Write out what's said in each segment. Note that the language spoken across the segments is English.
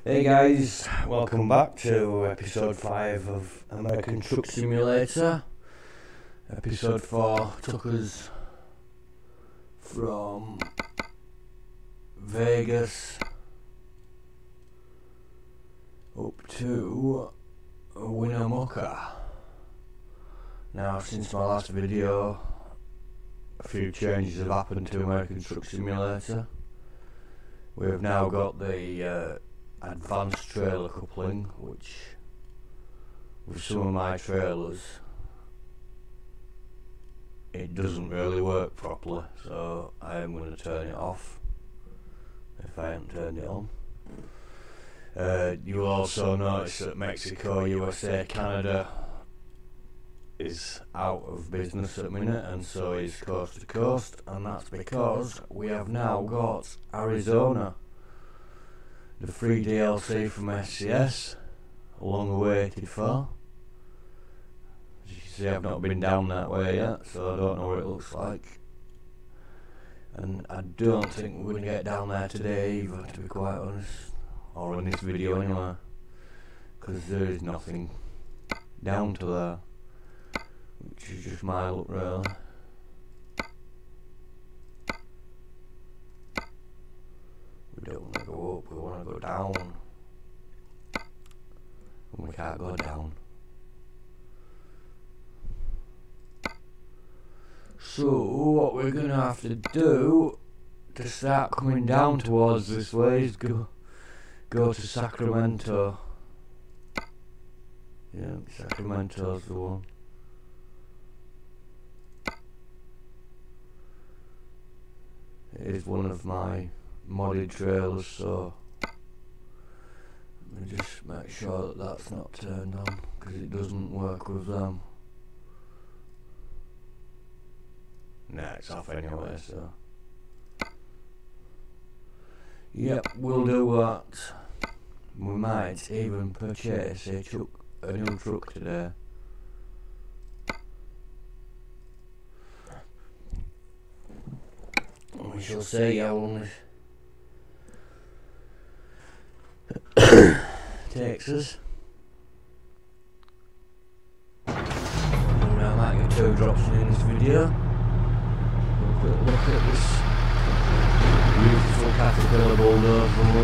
Hey guys, welcome back to episode 5 of American Truck Simulator. Episode 4 took us from Vegas up to Winnemucca. Now, since my last video, a few changes have happened to American Truck Simulator. We've now got the advanced trailer coupling, which with some of my trailers it doesn't really work properly, so I am going to turn it off if I haven't turned it on. You'll also notice that Mexico, USA, Canada is out of business at the minute, and so is Coast to Coast, and that's because we have now got Arizona. The free DLC from SCS, long awaited for. As you can see, I've not been down that way yet, so I don't know what it looks like. And I don't think we're going to get down there today either, to be quite honest. Or in this video anyway. Because there is nothing down to there. Which is just my luck really. We don't want to go up, we want to go down. And we can't go down. So what we're going to have to do to start coming down towards this way is go to Sacramento. Yeah, Sacramento's the one. It is one of my modded trailers, so let me just make sure that that's not turned on, because it doesn't work with them. Nah, it's off anyway, so yep, we'll do that. We might even purchase a new truck today. We shall see how long this takes us. And I might get 2 drops in this video. We'll quick look at this beautiful Caterpillar bulldozer.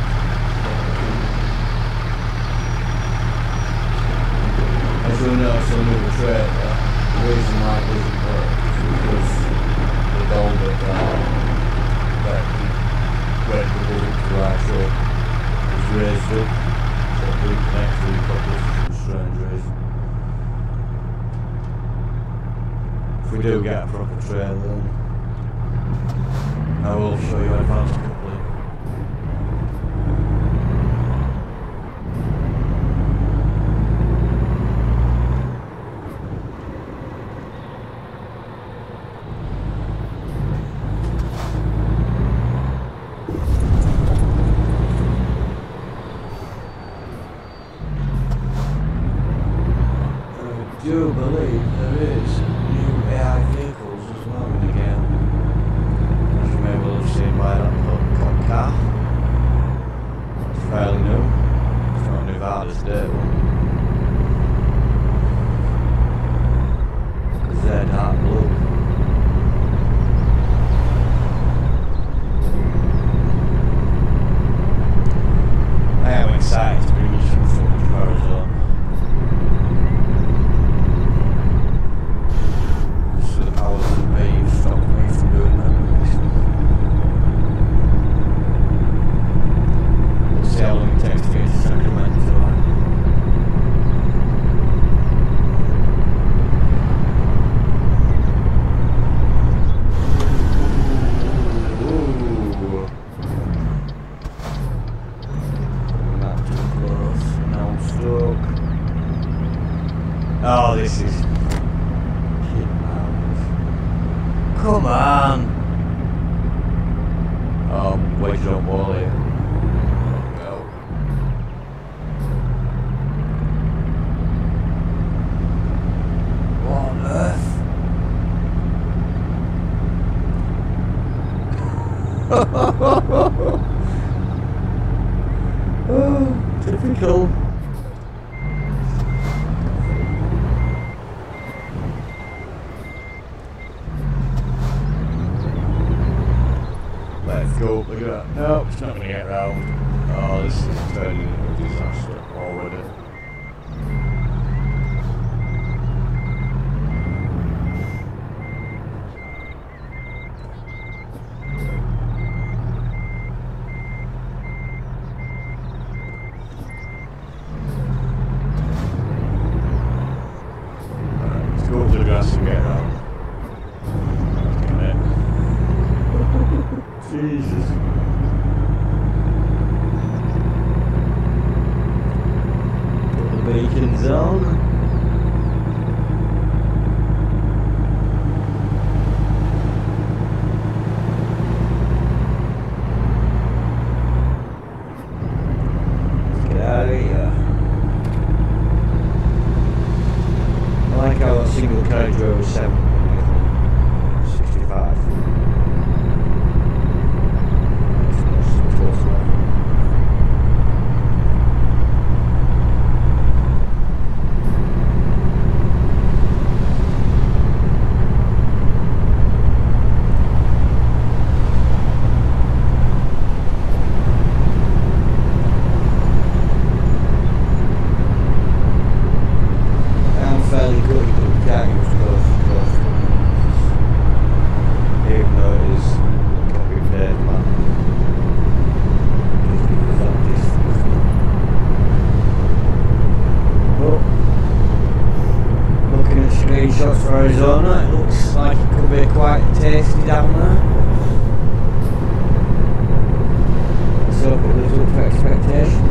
As you'll notice on the trailer, the reason why it doesn't work is because the boulder where it goes into the right show is raised up, so it didn't connect to the properly for some strange reason. If we do get a proper trailer, then I will show you advanced coupling. I do believe there is new AI vehicles as well in the game, as you may well have seen by that cop car. It's fairly new. It's not Nevada's day one, because they're dark blue. I am excited to bring you some footage of Arizona. Oh, this is shit, man. Come on! Oh, wedged up wall here. Go. What on earth? Oh. typical. Let's go, look at that. No, it's not going to get round. Oh, this is turning into a disaster already. Let's go up to the grass and get round. Jesus. Put the beacons on. Let's get out of here. I like how a single carriage road is 65. Screenshots for Arizona, it looks like it could be quite tasty down there. Let's hope it lives up to expectations.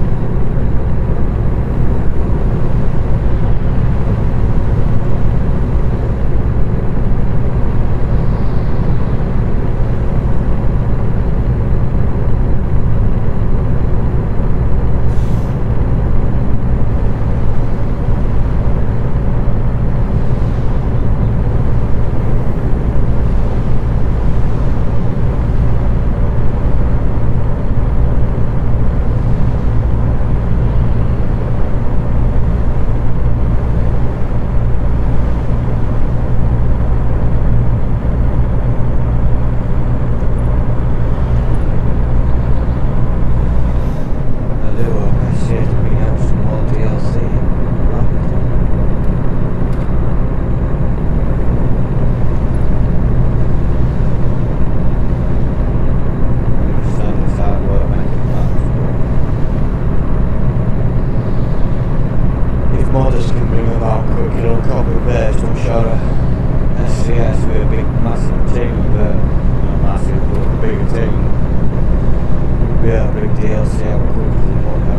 Modders can bring about quick little copy-paste, I'm sure SCS with a big massive team, but not massive, but a bigger team would be able to bring DLC out quickly and whatnot.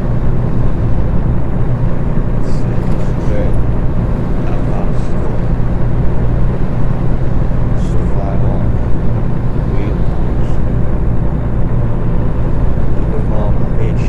So they concentrate on advanced stuff like that. Wheel pumps. A bit more package.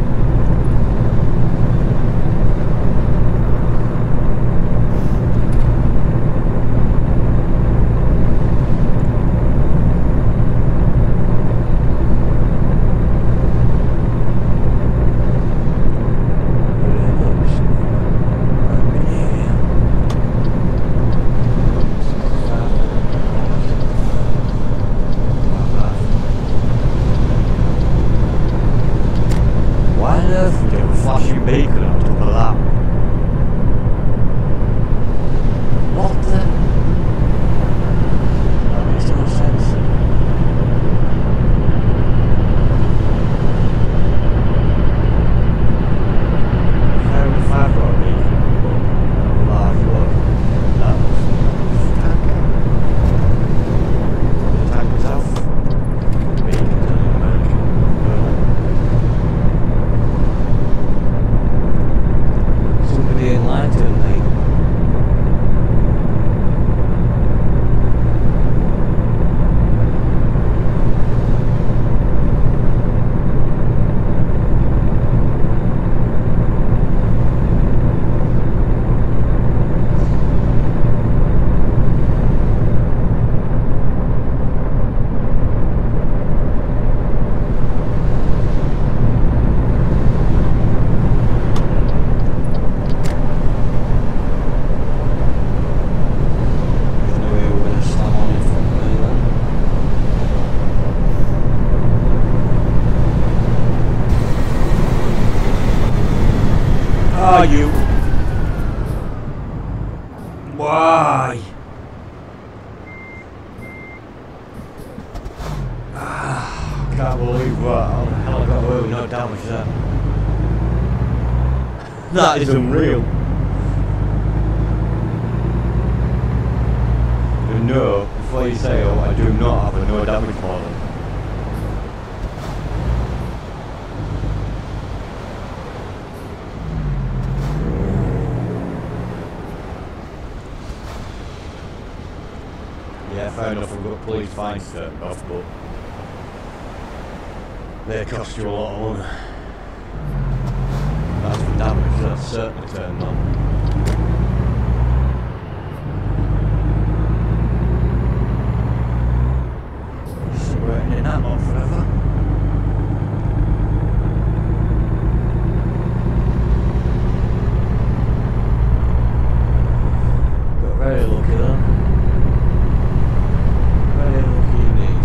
Flashing beacon on top of that. What the? That makes no sense. Very five-road beacon, but a large one. That was a tanker. The tanker's off. Beacon's on American. are you? Why? Can't believe what? How the hell I got away with no damage there? That is unreal. No, before you say, oh, I do not have a no damage model. Yeah, fair enough, I've got police fines turned off, but they cost you a lot of money. That's for damage, that's certainly turned on. In that lot forever. Got very lucky then. Very lucky indeed.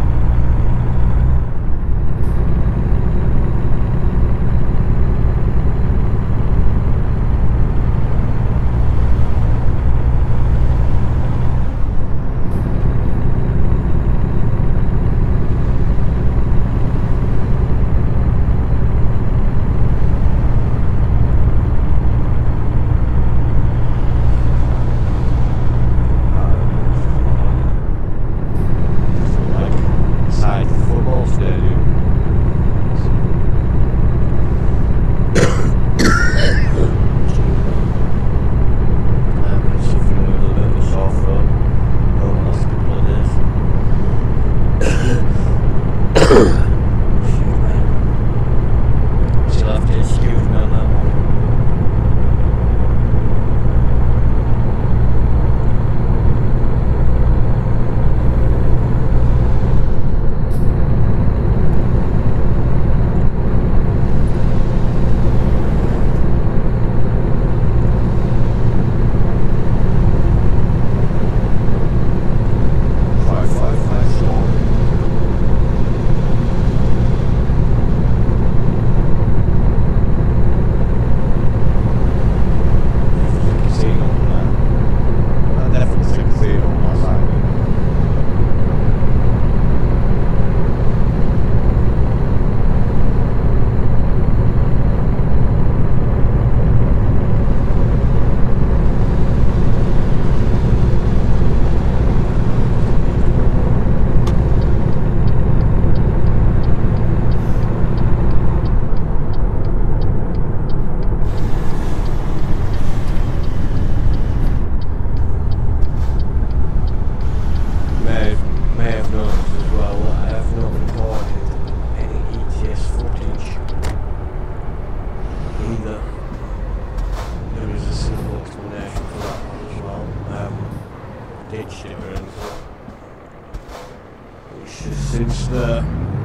Since the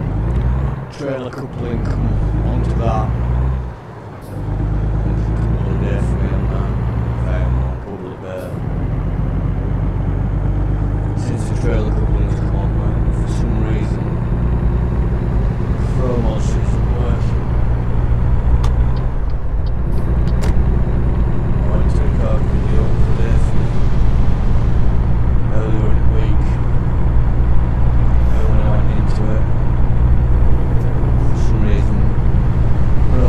trailer coupling come onto that, it's a couple of days for me on that public bed. Since the trailer coupling's come on, for some reason, Fromos isn't working. I went to record a video today earlier in the week. For some reason,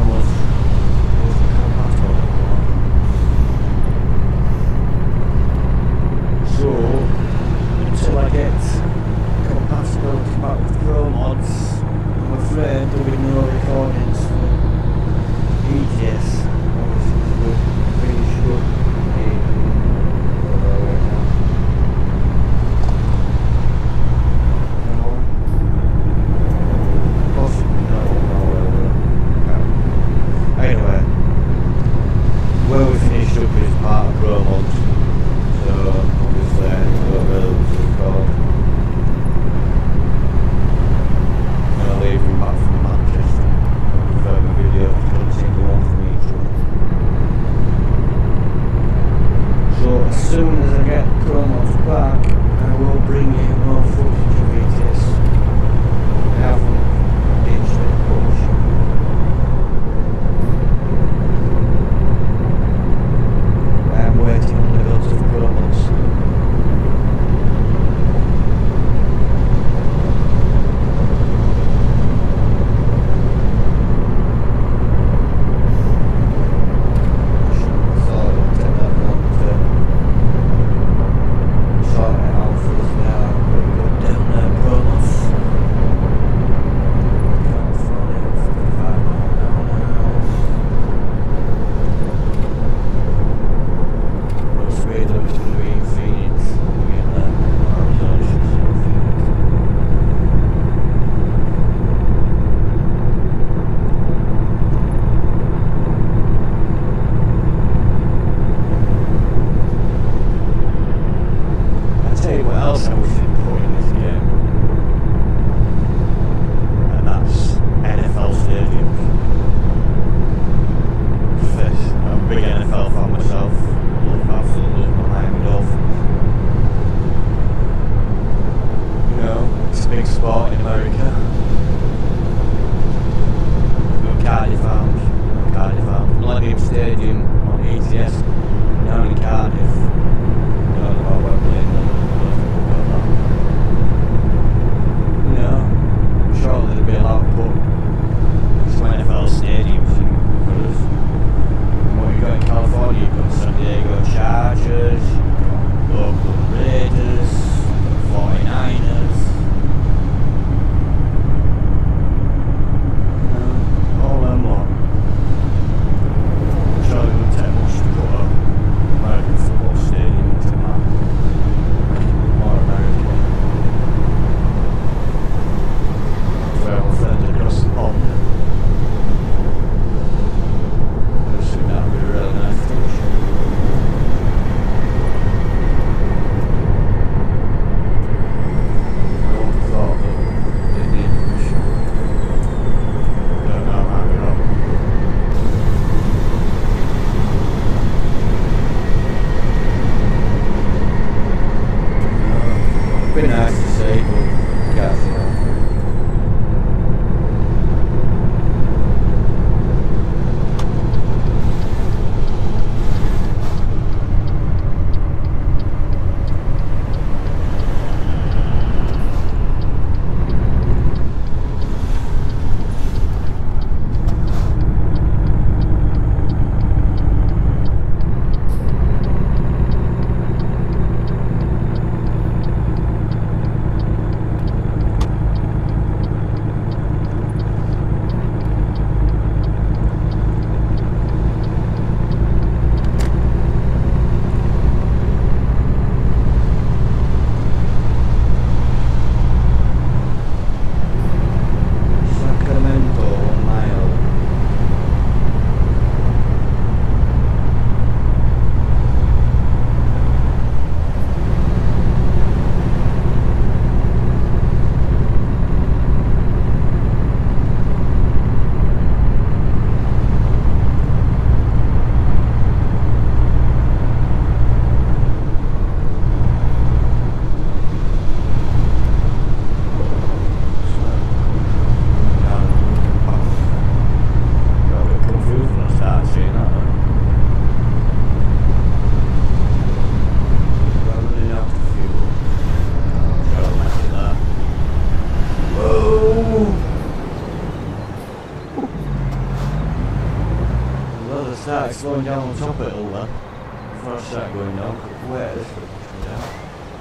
started slowing down on top of it all then. Before I started going down, where this would push me down.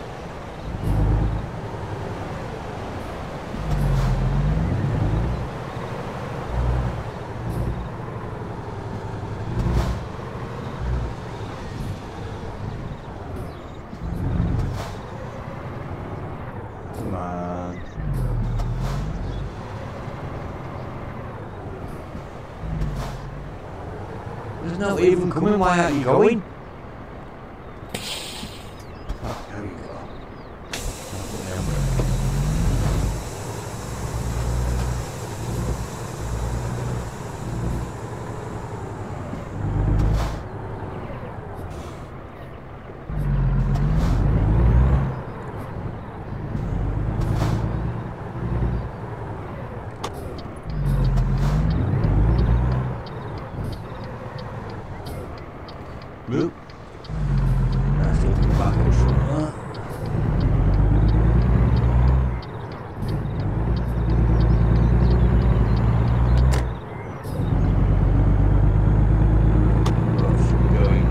Come on. There's no even coming, why aren't you going? Oh, there you go. Look. Nice looking backwards from that. Where's she going?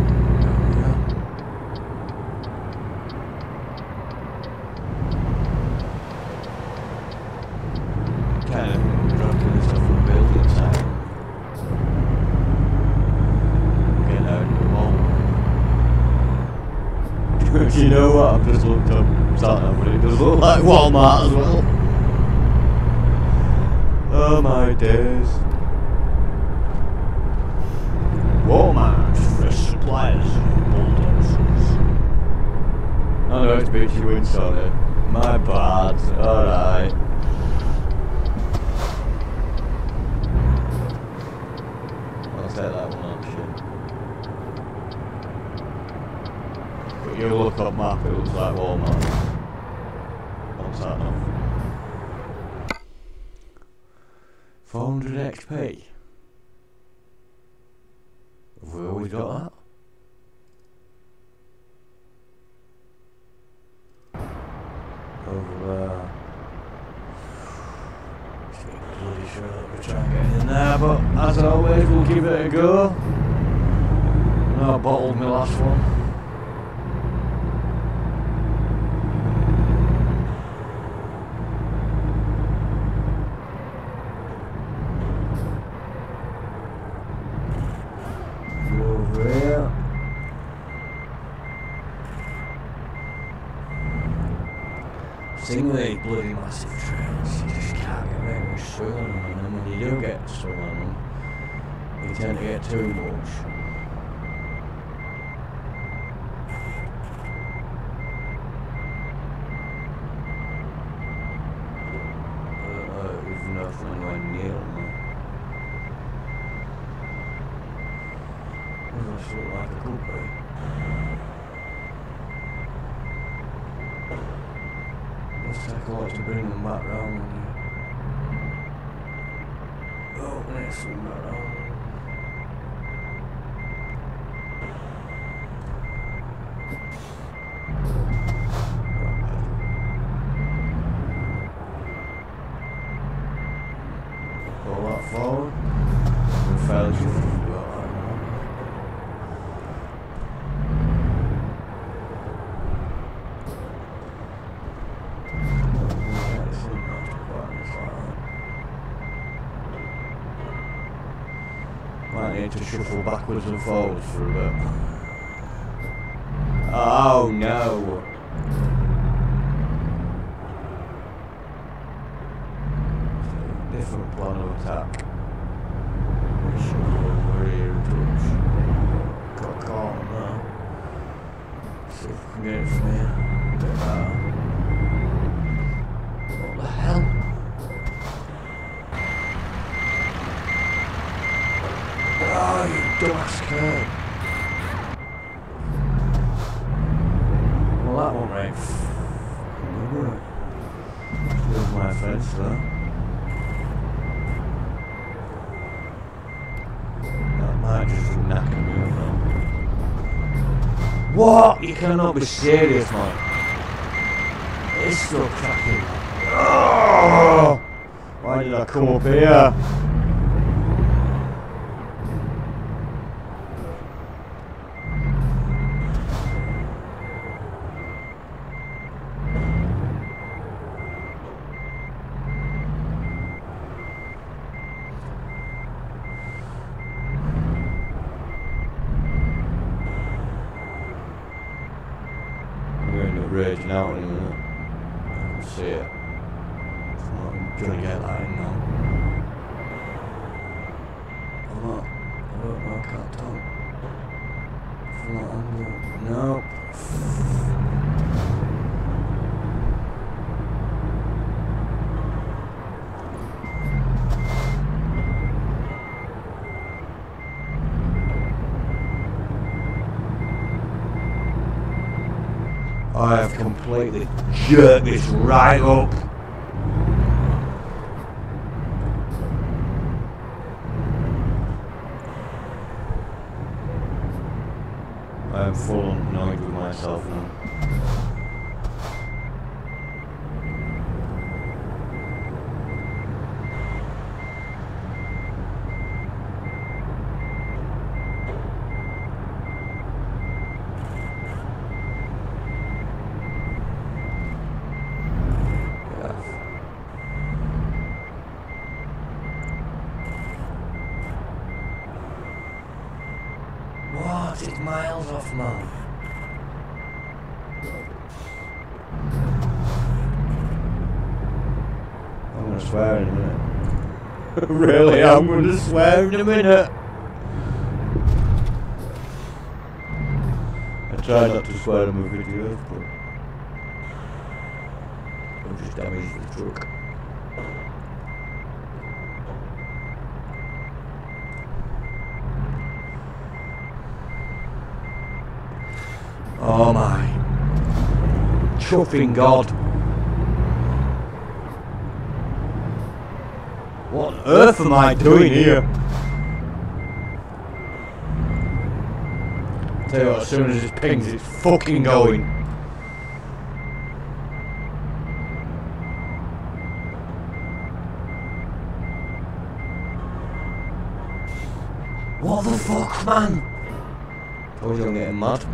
Kind of dropping this off from the building side. Getting out of the wall. You know what? I've just looked up something, but it does look like Walmart as well. Oh my days. Walmart, fresh supplies, bulldozers. I know it's Beachy Windsor. My bad. Alright. I'll take that one option. But you look up map, it looks like Walmart. What's that now? 400 XP. Have we always got that? Over there. Bloody sure that we're trying to get in there, but as always, we'll give it a go. I bottled my last one. Thing with these bloody massive trails, you just can't get very much swing on them, and then when you do get swing on them, you tend to get too much. Even nothing anywhere near them. It does look like a good way. Let's take a lot to bring them back round when you... Oh, let's swing back round. Pull that forward. And fairly sure we've got that now. Might need to shuffle backwards and forwards for a bit. Oh no! Different plan of attack. Which over here touch. Got caught on that. See if we can get it from here. A bit better. What the hell? Oh, you dumbass curd. Well, that one right. There's my fence there. That might just knacker me up now. What? You cannot be serious, man. It's still cracking. Oh! Why did I come up here? raging out in a minute. I can see it. I'm gonna get that in now. I'm not. I don't know, I can't tell. From that angle. No. I have completely jerked this right up. I am full annoyed with myself now. What? It's miles off, man. I'm gonna swear in a minute. Really, I'm gonna swear in a minute. I try not to swear in my videos, but I'll just damage the truck. Oh my chuffing God. What on earth am I doing here? Tell you what, as soon as it pings, it's fucking going. What the fuck, man? Told you I'm getting mad.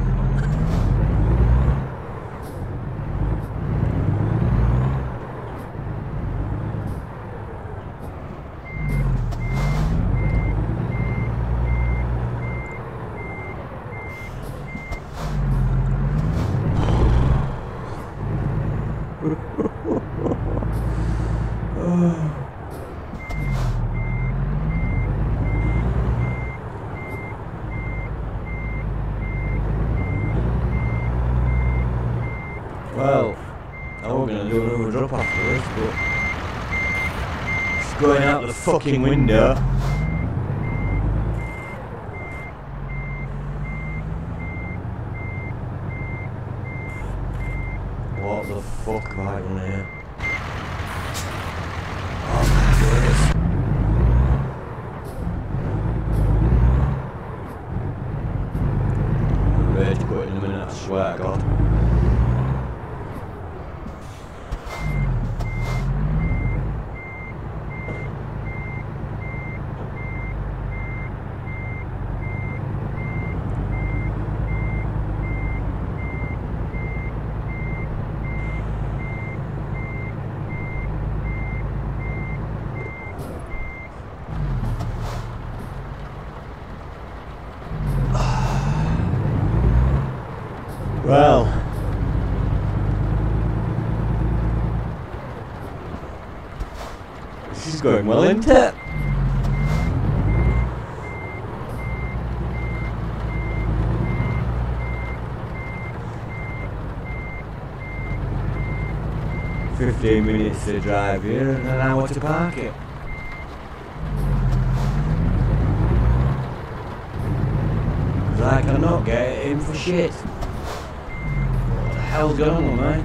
Well, I was going to do another drop after this, but it's going out the fucking window. What the fuck have I done here? Oh my goodness. I'm rage quitting in a minute, I swear to God. Well, this is going well, isn't it? "15 minutes to drive here and an hour to park it." I cannot get in for shit. What the hell's going on, mate?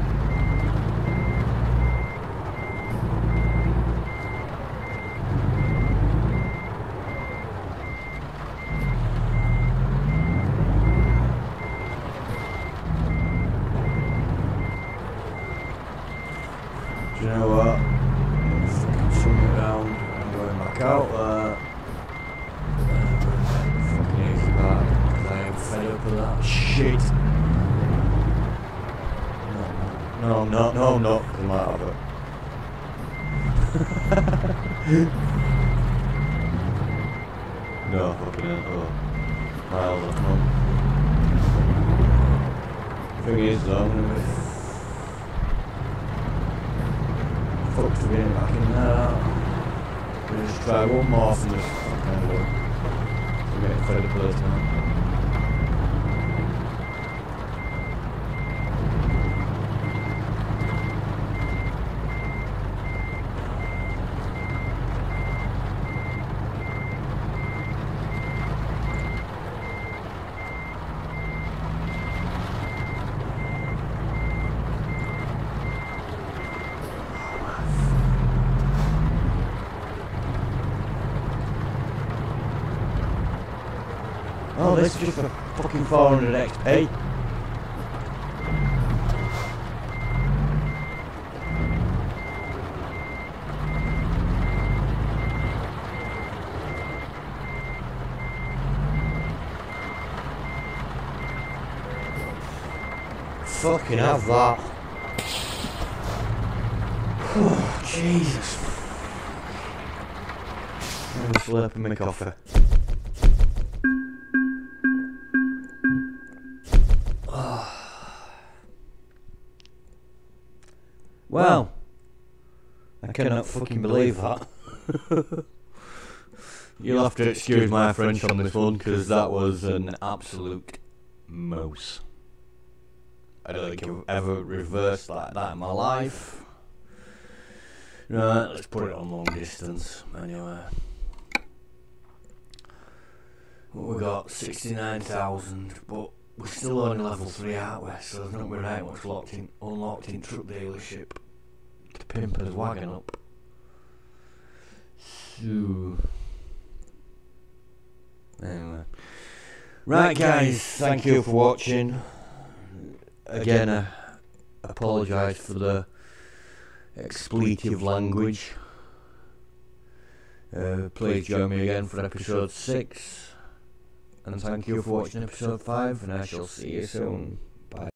Do you know what? I'm fucking swinging around and going back out there. Fucking easy back, because I am fed up with that shit. No, I'm not. No, I'm not. Because I'm out of it. No, fucking hell. Oh. Miles off, man. The thing is, though, I'm going to be fucked to get it back in there. We'll just try one more from this kind of I'm getting fed up with this now. Oh, this is just for fucking 400 XP. Fucking have that. Oh, Jesus. I'm slurping my coffee. Well, I cannot fucking believe that. You'll have to excuse my French on this one, because that was an absolute mouse. I don't think I've ever reversed like that in my life. Right, let's put it on long distance. Anyway. What we got? 69,000, but we're still only level 3, aren't we? So there's not very much unlocked in truck dealership to pimp his wagon up. So, anyway. Right guys, thank you for watching. Again, I apologise for the expletive language. Please join me again for episode 6. And thank you for watching episode 5, and I shall see you soon.